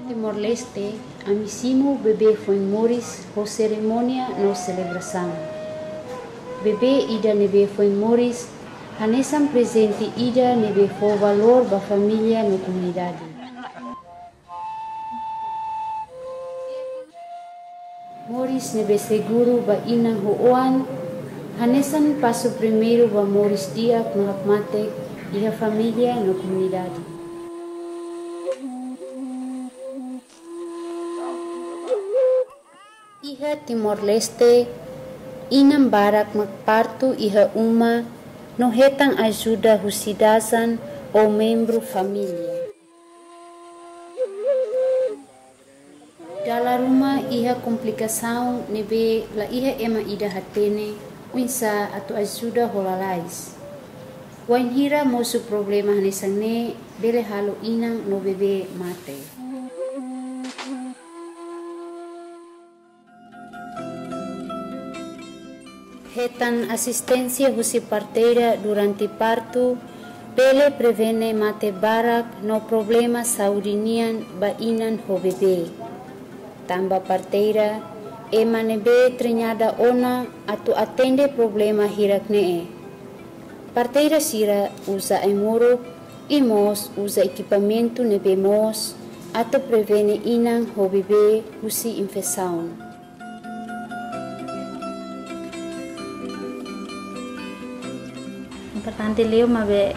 Timor-Leste, amisimo bebê foi moris ho cerimônia no celebração. Bebê ida nebe foi moris, hanesam presente ida nebe foi valor ba família no comunidade. Moris nebe seguro ba ina hoan, hanesan passo primeiro ba moris dia mahakmatek iha família no comunidade. Iha Timor-Leste, inam barak magparto iha uma no hetang ajuda husidasan ou membro família. Dalam rumah iha komplikação nebe la iha ema ida hatene unsa atau ajuda holalais. Wain hira mosu problema hanesang ne bele halo inang no bebe mate. Hetan asistencia husi parteira durante parto bele prevene mate barak no problema saudinian ba inan ho bebe. Tamba parteira ema nebe trenhada ona atau atende problema hirak nee. Parteira sira usa emoro e mos usa equipamento nebe mos atau prevene inang ho bebe husi infecção. Importante leo mabe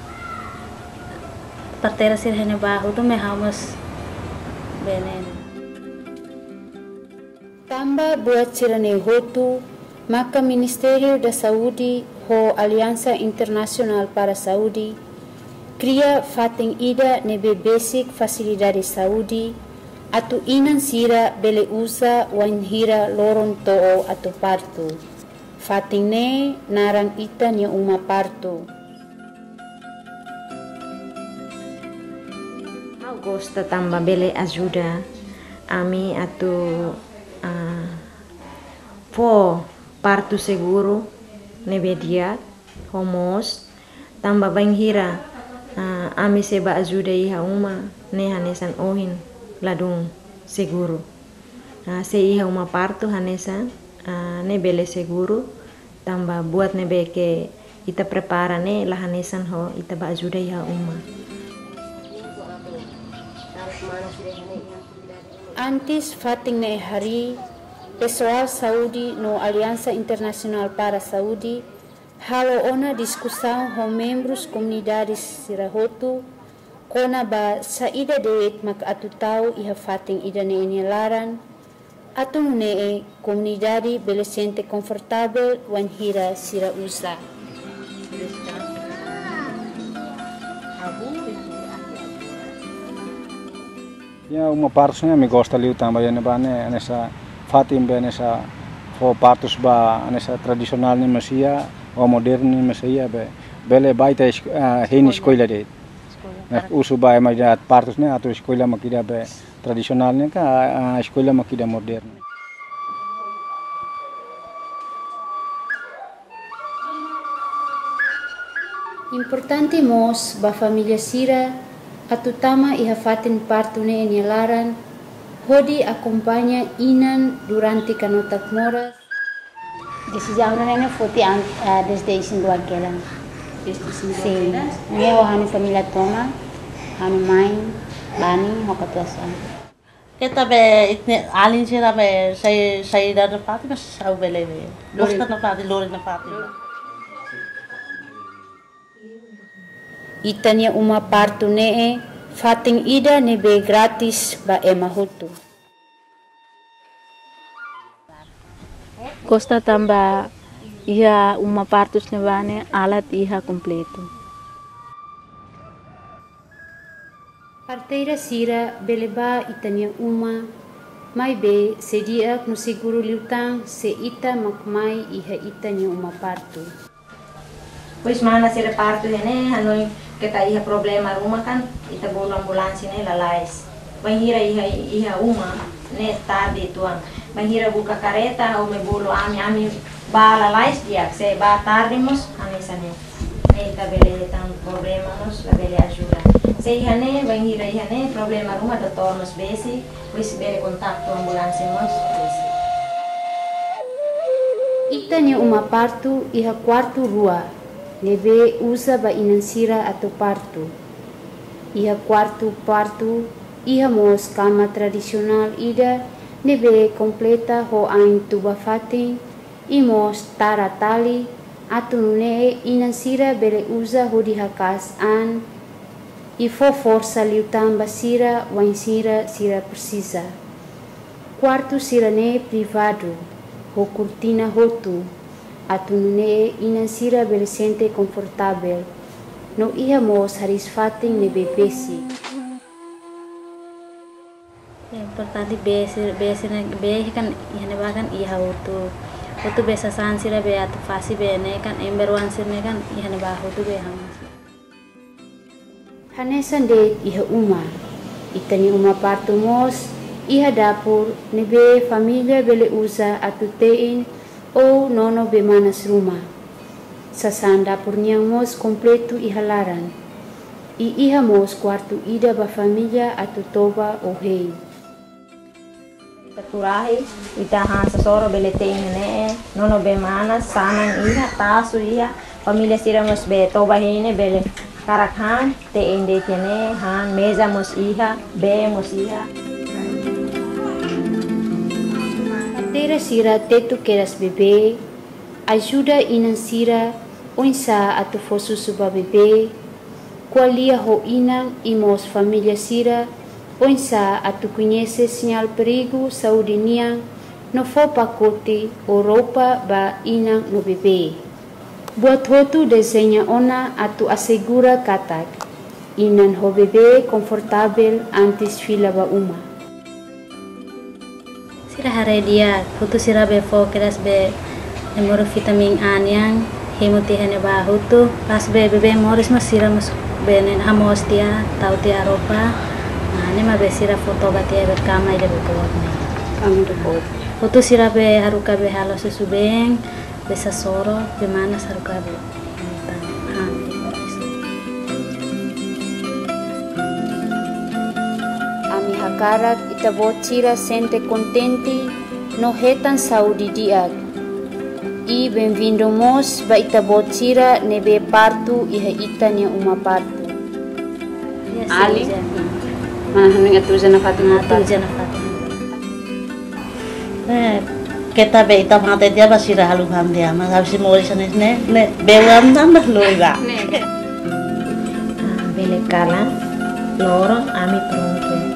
parteira sira hene bahu tu me hamus benen. Tamba buat sirane hotu, maka Ministério da Saúde ho Aliança Internacional para Saúde cria fating ida nebe basic facilidade saúde atu inan sira bele usa wan hira loron too atu parto. Fating ne naran ita nia uma parto. Gosta tamba bele ajuda ami atu po parto seguro nebe dia homos tamba banghira ami seba ajuda iha uma ne hanesan ohin ladung seguro se iha uma parto hanesan ne bele seguro tamba buat nebe ke ita prepara ne la hanesan ho ita ba ajuda iha uma. Antes fating na hari, pessoal saúde no Aliança Internacional para Saúde halo ona discussão com membros comunidades sirahotu kona ba sa ida dewet makaatutaw iha fating ida ne inilaran atong ne komunidade bele sente confortável wan hira sira usa. Ya uma partos me gosta liu também bane nessa fatim be nessa fo partos ba nessa tradisional ni masia o modern ni masia be bele baita hen escola de usu ba ma dat partos ne atu escola makida be tradisional ne ka escola makida modern. Importante mos ba família sira atutama iha fatin parto ne enilaran hodi acompanha inan durante canotak moras. Decisão não é forte desde isso do aquela. Sim, eu a família toma, a mãe, bani, a katuasan. Kita be itne alin sira be saya dar pati mas sau bele be. Dosta na pati lori na pati. Itania uma parto ne fating ida nebe gratis ba ema hutu. Costa tamba iha uma partos nevane alat iha completo. Parteira sira beleba itania uma mai be sedia no seguro liutang se ita makmai iha itania uma parto. Pois mana se reparto ne hanoi kita iha problema rumah kan ita bolo ambulansi ne lalais banhira iha uma ne tarde tuan banhira buka kareta o me bolo ami ba lalais dia se ba tarde mos hanesane ne Eka bele tang problema nos la bele ajuda. Se ihane bang hira ihane problema rumah doktor nos besi, wis bele kontak tu ambulans nos besi. Ita ni uma partu iha quartu rua, nebe usa ba inansira atau partu. Iha quartu partu, iha mos kama tradisional ida, nebe completa ho ain tuba fatin, imos tara tali, atu nune inansira bele usa ho dihakas an, ifo força liutan basira wansira sira precisa. Quartu sirane privado, ho cortina hotu, atu nune inansira bele sente confortável, no iha mos haris fatin nebe besi. Importante besi kan ihane bagan iha utu besa sansira be atu fasi be ne kan emberwan sirne kan ihane ba utu be hamas. Hanesan de iha uma, itani uma partu mos, iha dapur nebe familia bele usa atu tein o nono be manas rumah. Sasan dapur niang mos kompletu iha laran. Iha mos quartu ida ba familia atu toba o hei. Turahi ita sasoro bele tein ne nono be manas sanan iha tasu iha familia sira mos be toba hine bele karakhan tein de kene han meza mos iha be mos iha. Tera sira tetu keras bebe, ajuda inansira onsa atu fosu suba bebe, qualia ho inang imos familia sira, onsa atu conhece sinal perigo saúde niang, no fo pacote ou roupa ba inang no bebê. Buat hotu desenha ona atu assegura katak, inan ho bebê confortável antes fila ba uma. Sira hare dia hutu sira be fo keras be nemoro vitamin A niang hemuti hene ba hutu pas be bebe moris mas sira mas benen hamos dia tau dia ropa. Ini mah besira foto batia berkama ide berkuat nih. Kami depot. Foto sira be haruka be halo susubeng, besa soro be mana haruka be. Ami hakarak ita bocira sente contenti no hetan saudi diag. I bem-vindo mos ba ita bocira nebe partu iha ita nia uma partu. Ali. Mana haning atu jana Fatima Atu jana Fatima. Kita be ita mate dia basira halu ham dia mas habis mori sanes ne bewam tambah loiba. Bele kala loro ami pronto.